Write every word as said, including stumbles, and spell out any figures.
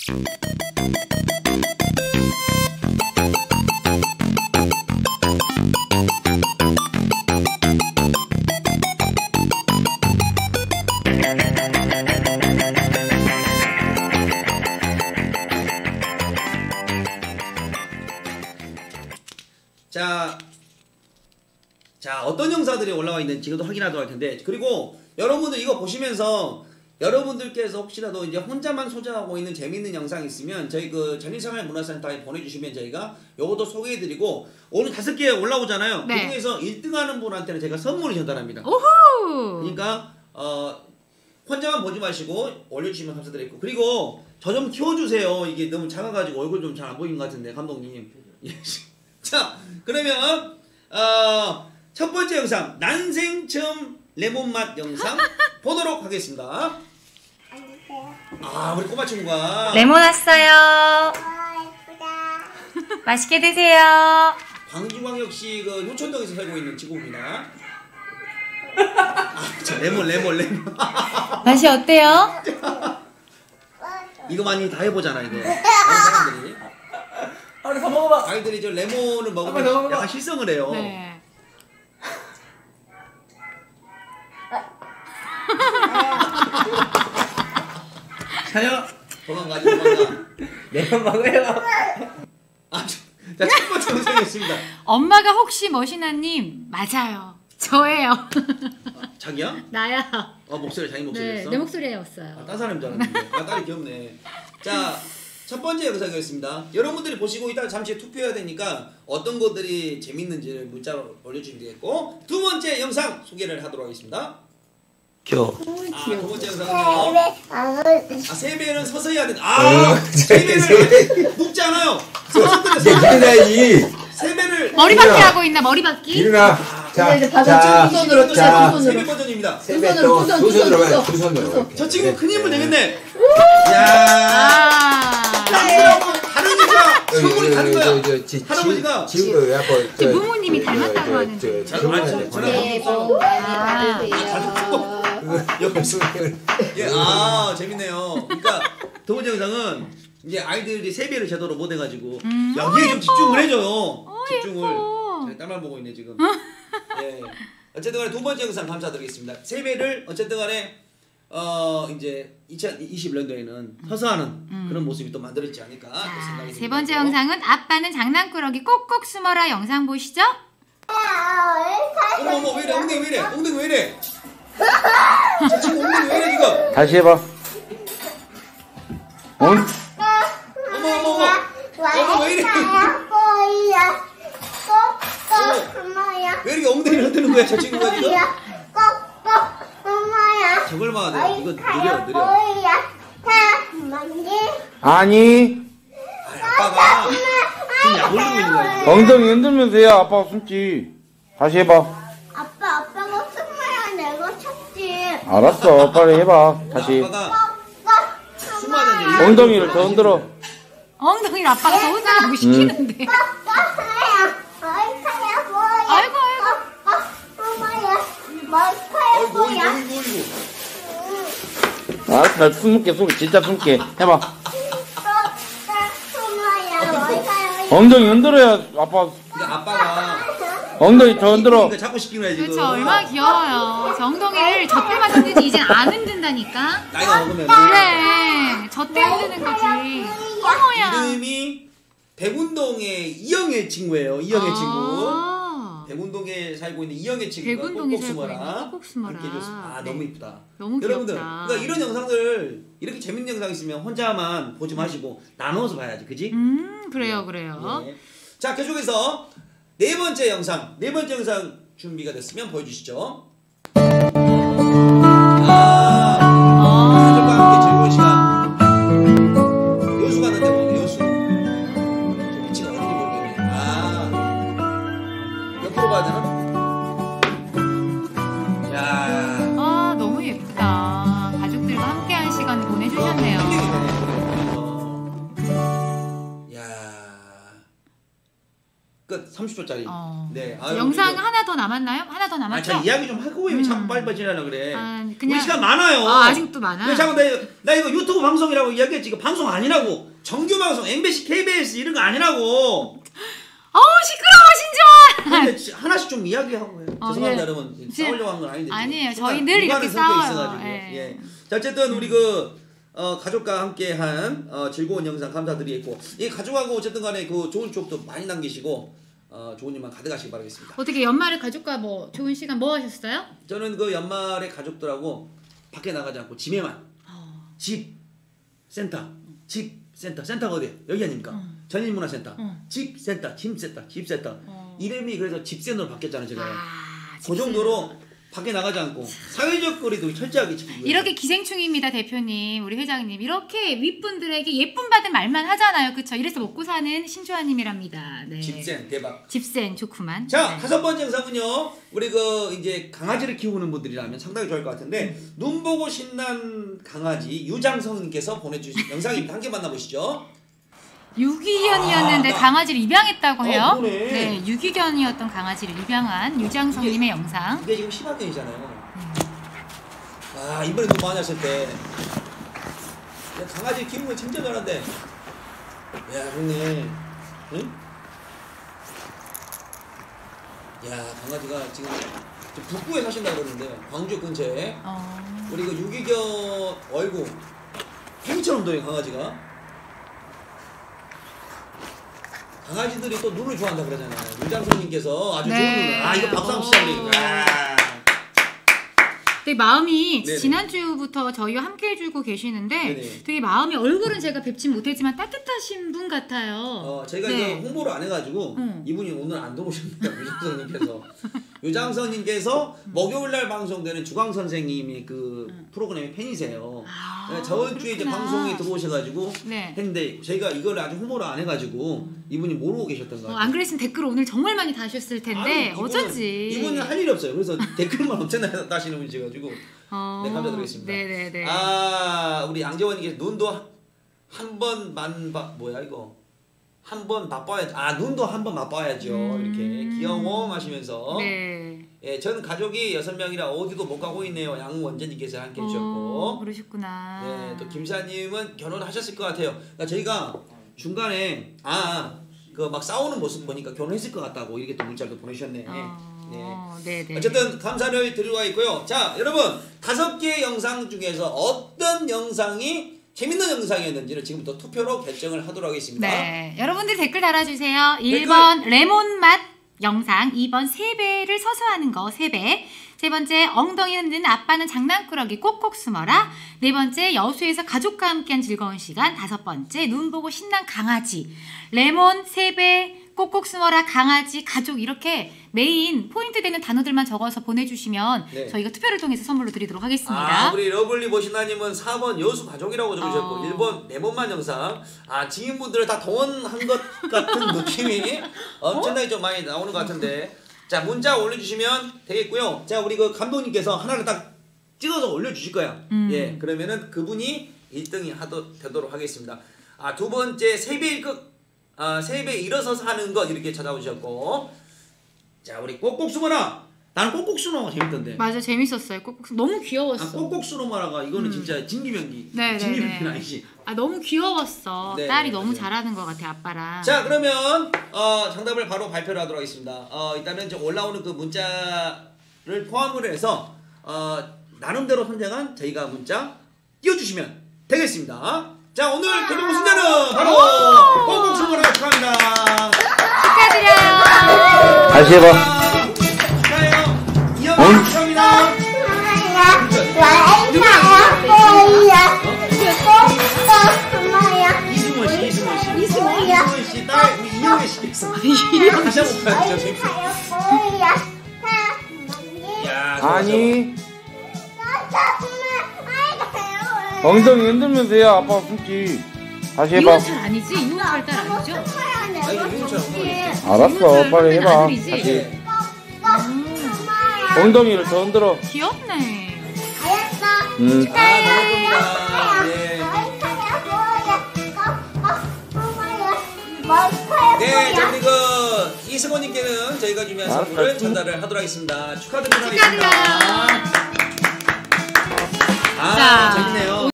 자, 자 어떤 영상들이 올라와 있는지 지금도 확인하도록 할 텐데, 그리고 여러분들 이거 보시면서 여러분들께서 혹시라도 이제 혼자만 소장하고 있는 재밌는 영상 있으면 저희 그 전리생활문화센터에 보내주시면 저희가 요것도 소개해드리고, 오늘 다섯 개 올라오잖아요. 네. 그 중에서 일 등 하는 분한테는 제가 선물을 전달합니다. 오호! 그러니까 어 혼자만 보지 마시고 올려주시면 감사드리고, 그리고 저 좀 키워주세요. 이게 너무 작아가지고 얼굴 좀 잘 안 보이는 것 같은데 감독님. 자, 그러면 어, 첫 번째 영상 난생 처음 레몬맛 영상 보도록 하겠습니다. 아, 우리 꼬마 친구가 레몬 왔어요. 와, 예쁘다. 맛있게 드세요. 광주광역시 그 효천동에서 살고 있는 친구입니다. 아, 자, 레몬 레몬 레몬. 맛이 어때요? 이거 많이 다 해보잖아 이거. 사람들이. 아, 더 먹어봐. 아이들이 저 레몬을 먹으면 약간 실성을 해요. 네. 자요. 도망가지 도망가. 레몬 먹어요. 아, 자, 첫 번째 영상이었습니다. 엄마가 혹시 머신아님 맞아요. 저예요. 아, 자기야? 나야. 어, 목소리 자기 목소리였어? 네, 내 목소리였어요. 아, 딴 사람인 줄 알았는데. 아, 딸이 귀엽네. 자, 첫 번째 영상이었습니다. 여러분들이 보시고 이따가 잠시 투표해야 되니까 어떤 것들이 재밌는지를 문자로 올려주시면 되겠고, 두 번째 영상 소개를 하도록 하겠습니다. 귀여워. 아, 두 번째 영상은요. 아, 세배는 서서 해야 된다. 아, 세배를 눕지 않아요. 서서 이 세배를 머리박기 하고 있나? 머리박기? 일어나. 자, 이제 다섯 자, 두 손으로, 두 자, 손으로. 세배 버전입니다. 두 손으로, 두 손, 두 두 손, 손으로, 두 두 손으로. 저 친구 큰 힘을 내겠네. 아. 야, 남들하고 다르니까 선물이 다른 거야. 할아버지가 지금 약간 저 부모님이 닮았다고 하는데. 잘 알죠. 새해 복 많이 받으세요. 예, 아, 재밌네요. 그러니까 두 번째 영상은 이제 아이들이 세배를 제대로 못 해가지고 음. 여기에 좀 집중을 해줘요. 어, 집중을. 예뻐. 제 딸만 보고 있네 지금. 예. 어쨌든 간에 두 번째 영상 감사드리겠습니다. 세배를 어쨌든 간에 어 이제 이천이십일 년도에는 서서 하는 음. 그런 모습이 또 만들어지지 않을까 또 자, 생각이 듭니다. 세 번째 영상은 아빠는 장난꾸러기 꼭꼭 숨어라 영상 보시죠. 어머 어머 왜 이래 엉덩이 왜 이래 엉덩이 왜 이래 저 친구 엉덩이 왜 이래 지금. 다시 해봐. 응? 어머 어머 어머 어머 왜 이래 왜 이렇게 엉덩이를 흔드는 거야 저 친구가 지금. 저걸 봐야 돼. 이거 느려 느려. 아니. 아빠가 지금 약 올리고 있는 거야. 지금. 엉덩이 흔들면서 해야 아빠가 숨지. 다시 해봐. 아빠, 아빠가 숨어야 내가 찾지. 알았어. 빨리 해봐. 다시. 아빠가 숨어야 되는데 엉덩이를 더 흔들어. 엉덩이를 아빠가 더 흔들라고 시키는데. 아이고 아이고. 어이구 어이구 어이구 어이구. 알았어. 나 숨을게. 숨 진짜 숨게. 해봐. 엉덩이 흔들어야 아빠. 근데 아빠가 엉덩이 더 흔들어. 그러니까 자꾸 시키는 거야 지금. 그렇죠. 얼마나 귀여워요. 저 엉덩이를 저때만 흔들지 이젠 안 흔든다니까. 나이가 먹으면. 그래. 저때 흔드는 거지. 어머야. 이름이 백운동의 이영애 친구예요. 이영애 친구. 아. 백운동에 살고 있는 이영애 친구가 백운동에 꼭꼭 살고 숨어라. 있는 꼭꼭 숨어라. 이렇게 해줬습니다. 아, 네. 너무 이쁘다. 너무 여러분들, 귀엽다. 그러니까 이런 영상들 이렇게 재밌는 영상 있으면 혼자만 보지 마시고 나눠서 봐야지, 그지? 음, 그래요, 그래요. 네. 자, 계속해서 네 번째 영상, 네 번째 영상 준비가 됐으면 보여주시죠. 아, 가족과 함께 즐거운 시간. 여수 갔는데 뭐 여수. 저 위치가 어딘지 모르겠네. 아, 옆으로 가야 되나? 야, 아, 너무 예쁘다. 가족들과 함께한 시간 보내주셨네요. 야, 끝. 삼십 초짜리. 어. 네. 영상 이거... 하나 더 남았나요? 하나 더 남았죠? 아, 자 이야기 좀 하고 왜 자꾸 빨리빨리하려 그래. 아, 그냥... 우리 시간 많아요. 아, 아직도 많아. 잠깐 나, 나 이거 유튜브 방송이라고 이야기했지. 이거 방송 아니라고. 정규 방송 엠비씨, 케이비에스 이런 거 아니라고. 어우 시끄러워 신지원. 하나씩 좀 이야기하고 해. 어, 죄송합니다 예. 여러분. 싸우려고 한 건 아닌데. 아니에요. 저희 늘 이렇게 싸워요. 예. 예. 자 어쨌든 우리 그 어, 가족과 함께한 어, 즐거운 영상 감사드리겠고 이 가족하고 어쨌든 간에 그 좋은 추억도 많이 남기시고 어, 좋은 일만 가득하시기 바라겠습니다. 어떻게 연말에 가족과 뭐 좋은 시간 뭐 하셨어요? 저는 그 연말에 가족들하고 밖에 나가지 않고 집에만 어. 집 센터 집 센터 센터가 어디예요? 여기 아닙니까? 어. 전인문화센터 어. 집 센터 집 센터 집 센터 어. 이름이 그래서 집센터로 바뀌었잖아요 제가. 아, 그 정도로 밖에 나가지 않고 사회적 거리도 철저하게 지키고 이렇게 기생충입니다 대표님 우리 회장님 이렇게 윗분들에게 예쁨 받은 말만 하잖아요 그쵸 이래서 먹고 사는 신주아님이랍니다. 네. 집센 대박. 집센 좋구만. 자 네. 다섯 번째 영상은요 우리 그 이제 강아지를 키우는 분들이라면 상당히 좋아할 것 같은데 음. 눈 보고 신난 강아지 유장성님께서 보내주신 영상입니다. 함께 만나보시죠. 유기견이었는데 아, 강아지를 입양했다고 해요. 어, 네, 유기견이었던 강아지를 입양한 유장성님의 영상. 이게 지금 십학년이잖아요. 음. 아 이번에 너무 많이 하실 때 강아지 키우는 진짜 잘한데. 야 좋네. 응? 야 강아지가 지금 북구에 사신다 그러는데 광주 근처에 어... 우리 그 유기견 어이구 팽이처럼 둬요 강아지가. 강아지들이 또 눈을 좋아한다 그러잖아요. 유장선님께서 아주 네. 좋은 눈. 아 이거 박수 한번 치자고요. 되게 마음이 네네. 지난주부터 저희와 함께 해주고 계시는데 네네. 되게 마음이 얼굴은 제가 뵙진 못했지만 따뜻하신 분 같아요. 어 제가 네. 이거 홍보를 안 해가지고 응. 이분이 오늘 안 들어오십니다. 유장선님께서 유장선님께서 목요일날 방송되는 주광 선생님이 그 응. 프로그램의 팬이세요. 아, 네, 저번 주에 이제 방송에 들어오셔가지고 네. 했는데 저희가 이걸 아주 홍보를 안 해가지고 음. 이분이 모르고 계셨던 거 같아요. 어, 안 그랬으면 댓글 오늘 정말 많이 다셨을 텐데 아니, 어쩐지. 이분은 할 일이 없어요. 그래서 댓글만 엄청나게 다시는 분이셔가지고 어, 네 감사드리겠습니다. 네네네. 아 우리 양재원님께서 눈도 한 번만 봐 뭐야 이거 한 번 맛봐야죠. 아 눈도 한 번 맛봐야죠. 음. 이렇게 귀여워 하시면서. 네. 예, 전 가족이 여섯 명이라 어디도 못 가고 있네요. 양원재님께서 함께 해주셨고. 어, 그러셨구나. 네, 또 김사님은 결혼하셨을 것 같아요. 그러니까 저희가 중간에 아 그 막 싸우는 모습 보니까 결혼했을 것 같다고 이렇게 또 문자도 보내셨네. 어, 네. 네네. 어쨌든 감사를 드리고 있고요. 자, 여러분 다섯 개의 영상 중에서 어떤 영상이 재밌는 영상이었는지를 지금부터 투표로 결정을 하도록 하겠습니다. 네, 여러분들 댓글 달아주세요. 일 번 레몬 맛 영상, 이 번 세배를 서서 하는 거 세배, 세 번째 엉덩이 흔드는 아빠는 장난꾸러기 꼭꼭 숨어라, 네 번째 여수에서 가족과 함께한 즐거운 시간, 다섯 번째 눈 보고 신난 강아지, 레몬, 세배, 꼭꼭 숨어라, 강아지, 가족 이렇게 메인 포인트 되는 단어들만 적어서 보내주시면 네. 저희가 투표를 통해서 선물로 드리도록 하겠습니다. 아, 우리 러블리 보시나님은 사 번 여수 가족이라고 적으셨고 어. 일 번 레몬만 영상. 아 지인분들을 다 동원한 것 같은 느낌이 엄청나게 어? 좀 많이 나오는 것 같은데 자 문자 올려주시면 되겠고요. 자 우리 그 감독님께서 하나를 딱 찍어서 올려주실 거야. 음. 예, 그러면은 그분이 일 등이 하도 되도록 하겠습니다. 아 두 번째 세배일 것 아, 세배 일어서서 하는 것 이렇게 찾아오셨고 자 우리 꼭꼭 숨어라. 나는 꼭꼭 숨어가 재밌던데. 맞아 재밌었어요. 꼭꼭 숨 너무 귀여웠어. 아, 꼭꼭 숨어라가 이거는 음. 진짜 진기명기. 네, 진기명기는 아니지. 아 너무 귀여웠어. 네, 딸이 네, 너무 네. 잘하는 것 같아 아빠랑. 자 그러면 어, 정답을 바로 발표를 하도록 하겠습니다. 어, 일단은 좀 올라오는 그 문자를 포함을 해서 어, 나름대로 선정한 저희가 문자 띄워주시면 되겠습니다. 자 오늘 그리고 순자는 바로 꼭꼭 숨어라 축하합니다. 축하드려요. 다시 해봐. 축하해요. 이영아 축하합니다. 이승원 씨, 이승원 씨, 이승원 씨 딸 우리 이영애 씨 있어. 다시 한번 볼까요? 재밌어. 야, 좋아, 아니 어, 엉덩이 흔들면서 해야 아빠 숨지. 다시 해봐. 이건 잘 아니지? 이건 잘 딸 아니죠? 좋아. 아니 이거처럼 엉덩이. 알았어 빨리 해봐. 아들이지? 다시. 음. 엉덩이를 더 흔들어. 귀엽네. 음. 아 너무 좋습니다. 네. 네, 자 우리 그 이승원 부모님께는 저희가 준비한 아, 선물을 아, 전달을 하도록 하겠습니다. 축하드립니다. 축하드려요. 아, 자, 재밌네요.